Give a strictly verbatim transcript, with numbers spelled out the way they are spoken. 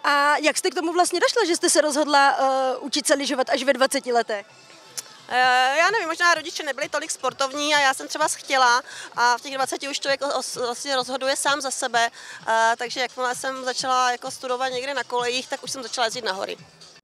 A jak jste k tomu vlastně došla, že jste se rozhodla uh, učit se lyžovat až ve dvaceti letech? Já nevím, možná rodiče nebyli tolik sportovní a já jsem třeba chtěla a v těch dvaceti už člověk vlastně rozhoduje sám za sebe, takže jakmile jsem začala jako studovat někde na kolejích, tak už jsem začala jezdit na hory.